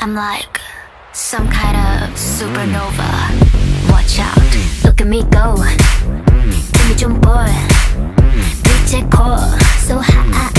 I'm like some kind of supernova. Watch out, look at me go. 힘이 좀 보여. 빛의 core so high.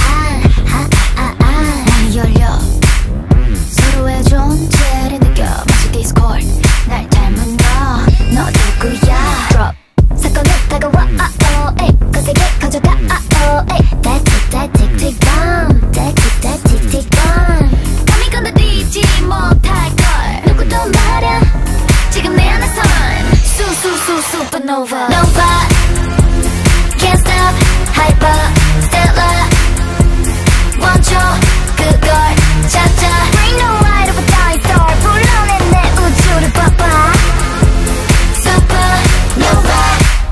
문이 열려 서로의 존재를 느껴 마치 Discord. 날 닮은 너 누구야? Drop 사건은 다가와 거세게 커져가 That tick tick bomb. That tick tick bomb. 감히 건드리지 못할걸 누구도 말야 지금 내 안에선 supernova. Nova can't stop hyper stellar 멈춰 그걸 찾아 Bring the light of a dying star 불러내 내 우주를 봐봐 supernova.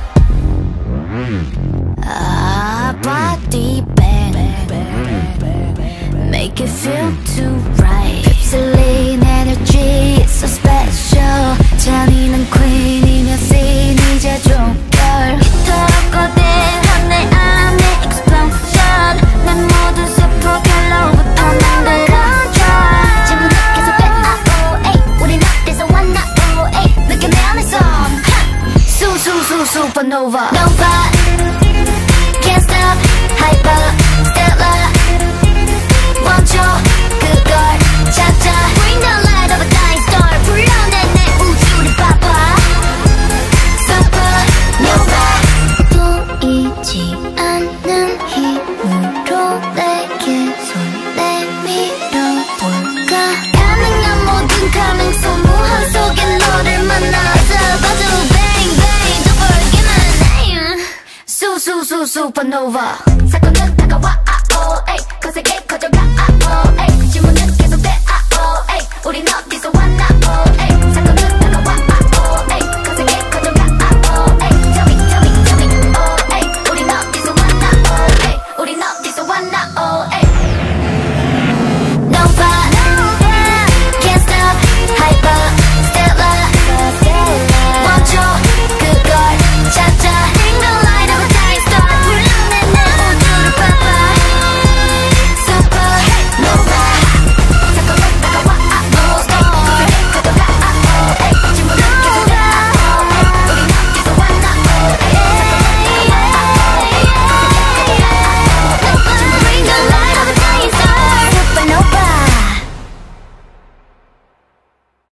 Body bang make it feel too right. 휩쓸린 energy it's so special. 잔인한 queen이며 scene 이제 종결 휘털었거든 하늘 안에 explosion. 난 모든 superhel로부터 난 control. 지금 계속 돼 우린 어디서 왔나 느껴 내 안에선 supernova. Nova can't stop hyper stellar 멈춰 그걸 찾아 Bring the light of a dying star 불러내 내 우주를 봐봐 supernova. 보이지 않는 힘으로 내게 손 내밀어 볼까. 가능한 모든 가능성 무한 속에 너를 만나서 봐줘 bang bang don't forget my name supernova. 사건은 다가와 거세게 커져